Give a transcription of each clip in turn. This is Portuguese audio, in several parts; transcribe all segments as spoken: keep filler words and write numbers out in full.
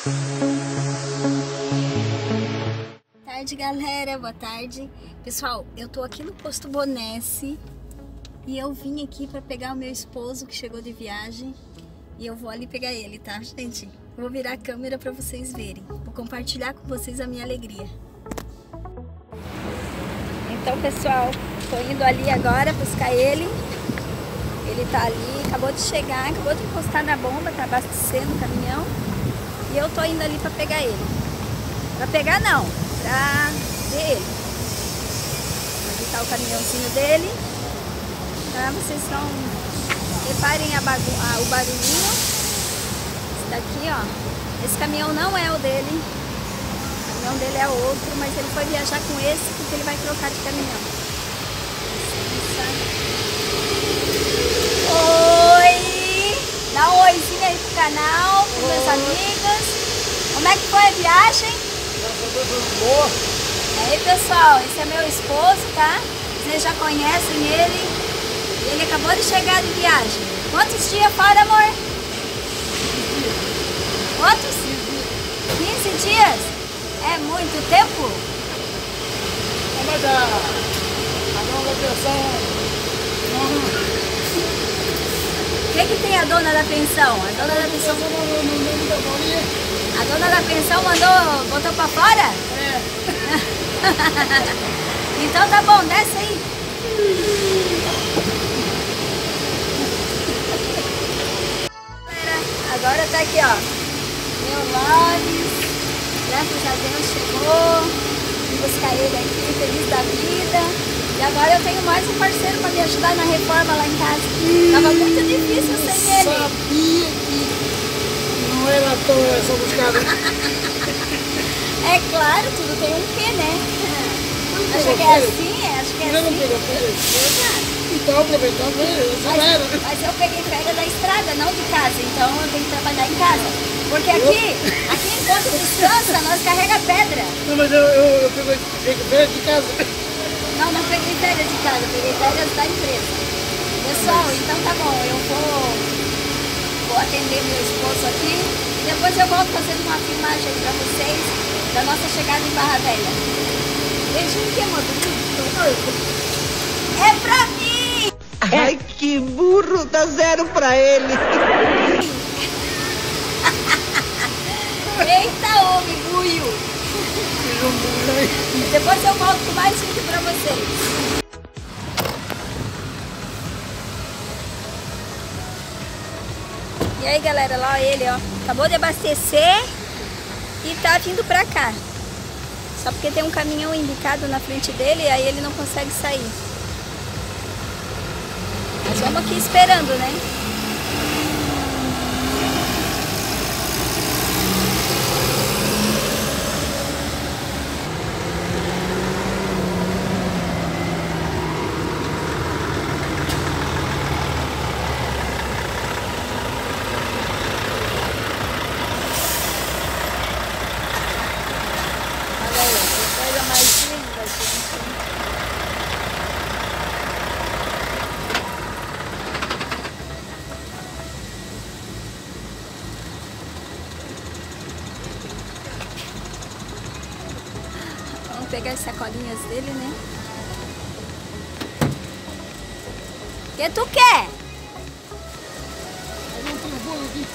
Boa tarde, galera, boa tarde. Pessoal, eu tô aqui no posto Bonesse e eu vim aqui pra pegar o meu esposo que chegou de viagem e eu vou ali pegar ele, tá, gente? Eu vou virar a câmera pra vocês verem. Vou compartilhar com vocês a minha alegria. Então, pessoal, tô indo ali agora buscar ele. Ele tá ali, acabou de chegar, acabou de encostar na bomba, tá abastecendo o caminhão. E eu tô indo ali pra pegar ele. Pra pegar não, pra ver ele. Ali tá o caminhãozinho dele. Tá? Vocês só reparem a bagu a, o barulhinho. Esse daqui, ó. Esse caminhão não é o dele. O caminhão dele é outro, mas ele foi viajar com esse porque ele vai trocar de caminhão. Oi! Dá um oizinho aí pro canal, pros meus amigos. Como é que foi a viagem? Boa. Aí, pessoal, esse é meu esposo, tá? Vocês já conhecem ele. Ele acabou de chegar de viagem. Quantos dias fora, amor? Quantos? quinze dias? É muito tempo? É, mas a, a dona da pensão... O que que tem a dona da pensão? A dona da pensão... A dona da pensão mandou, botou pra fora? É. Então tá bom, desce aí. Agora tá aqui, ó. Meu Loves, graças a Deus chegou. Vim buscar ele aqui, feliz da vida. E agora eu tenho mais um parceiro pra me ajudar na reforma lá em casa. Tava muito difícil sem ele. Eu sabia que não era à toa essa buscada. É claro, tudo tem um quê, né? Acho que é assim, é, acho que é Você não assim. pegou férias? Exato. Então, aproveitando, acelera. Mas, mas eu peguei férias da estrada, não de casa, então eu tenho que trabalhar em casa. Porque aqui, aqui enquanto descansa, nós carrega pedra. Não, mas eu, eu, eu peguei férias de casa. Não, não peguei férias de casa, peguei férias da empresa. Pessoal, então tá bom, eu vou, vou atender meu esposo aqui e depois eu volto fazendo uma filmagem aí pra vocês da nossa chegada em Barra Velha. Beijinho que amor, é pra mim! Ai, que burro, dá zero pra ele. Eita, homem, buio! Depois eu volto com mais vídeo pra vocês. E aí, galera, lá ele, ó, acabou de abastecer e tá vindo pra cá. Só porque tem um caminhão embicado na frente dele e aí ele não consegue sair. Mas vamos aqui esperando, né? Olha aí, que coisa mais linda, gente. Vamos pegar as sacolinhas dele, né? O que tu quer? Eu não tenho bolo aqui.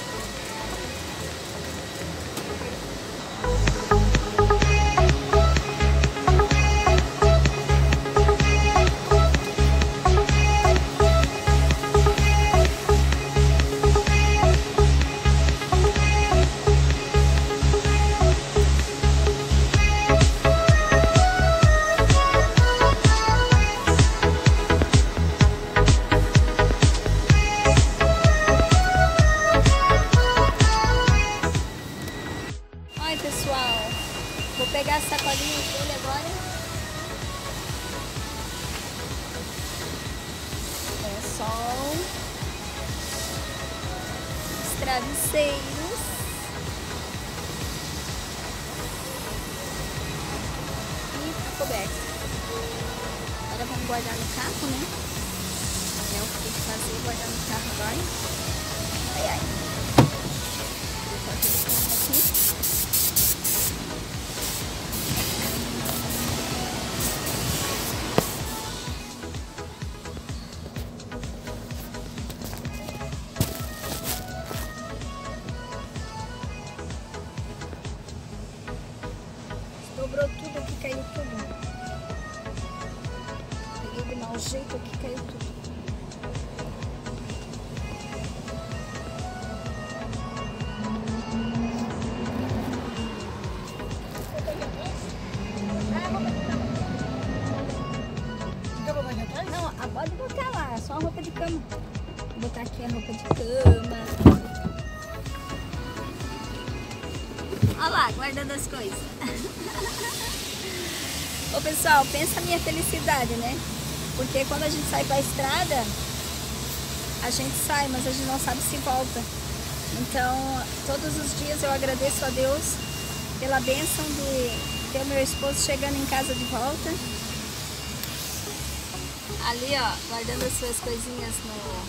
Ai, pessoal, vou pegar as sacolinhas dele agora. É só os travesseiros. E coberta. Agora vamos guardar no carro, né? É o que tem que fazer, guardar no carro agora. Ai, ai. Vou colocar esse carro aqui. Sobrou tudo aqui, caiu tudo. Peguei de mau jeito aqui, caiu tudo. Não, pode botar lá, só a roupa de cama. Vou botar aqui a roupa de cama. Olha lá, guardando as coisas. Ô pessoal, pensa a minha felicidade, né? Porque quando a gente sai pra estrada, a gente sai, mas a gente não sabe se volta. Então, todos os dias eu agradeço a Deus pela bênção de ter o meu esposo chegando em casa de volta. Ali, ó, guardando as suas coisinhas no...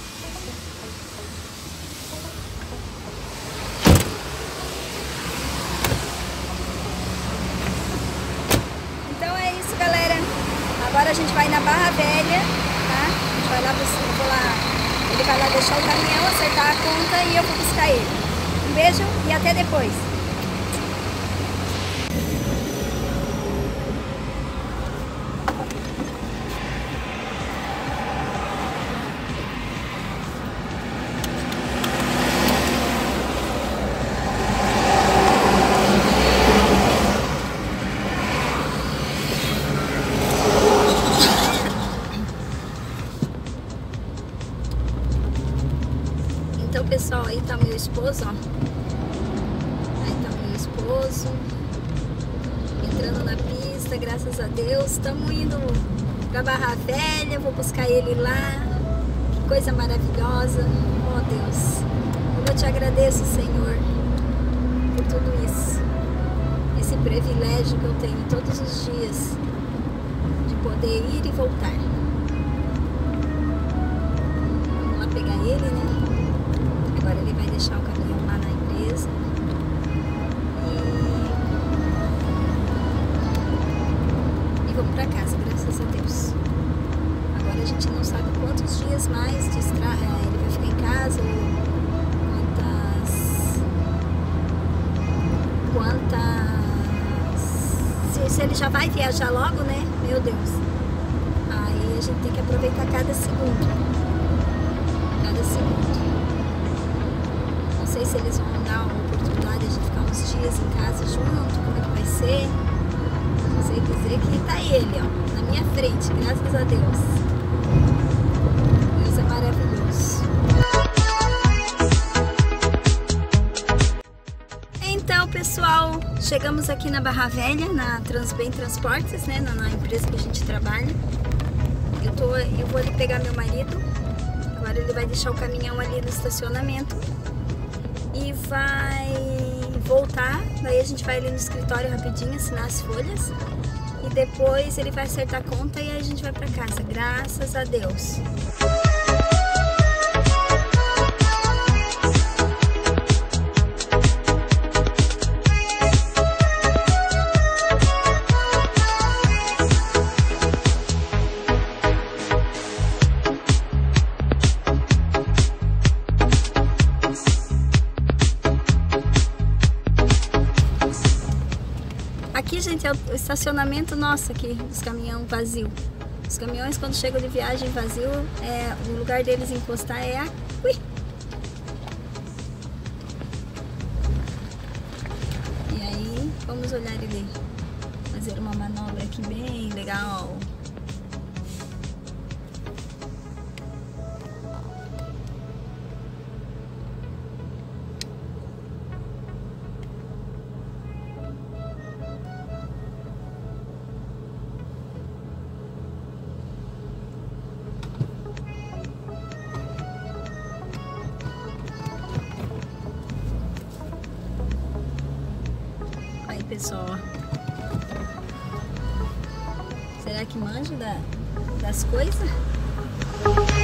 Então é isso, galera. Agora a gente vai na Barra Velha, tá? A gente vai lá, eu vou lá, ele vai lá deixar o caminhão, acertar a conta e eu vou buscar ele. Um beijo e até depois. Então, pessoal, aí tá meu esposo, ó. Aí tá meu esposo entrando na pista, graças a Deus. Estamos indo pra Barra Velha, vou buscar ele lá. Que coisa maravilhosa. Oh, Deus, como eu te agradeço, Senhor, por tudo isso. Esse privilégio que eu tenho todos os dias de poder ir e voltar. Vamos lá pegar ele, né? Agora ele vai deixar o caminhão lá na empresa e, e vamos pra casa, graças a Deus. Agora a gente não sabe quantos dias mais de estra... ele vai ficar em casa, ou quantas... quantas... Se, se ele já vai viajar logo, né? Meu Deus. Aí a gente tem que aproveitar cada segundo. Cada segundo. Não sei se eles vão dar a oportunidade de a gente ficar uns dias em casa junto, como é que vai ser. Não sei dizer que tá ele, ó, na minha frente, graças a Deus. Deus é maravilhoso. Então, pessoal, chegamos aqui na Barra Velha, na Transbem Transportes, né, na, na empresa que a gente trabalha. Eu, tô, eu vou ali pegar meu marido. Agora ele vai deixar o caminhão ali no estacionamento e vai voltar. Daí a gente vai ali no escritório rapidinho assinar as folhas e depois ele vai acertar a conta e aí a gente vai pra casa, graças a Deus. Aqui, gente, é o estacionamento nosso aqui, dos caminhões vazios. Os caminhões, quando chegam de viagem vazio, é, o lugar deles encostar é aqui. E aí, vamos olhar ele fazer uma manobra aqui bem legal. Pessoal, será que manja da, das coisas?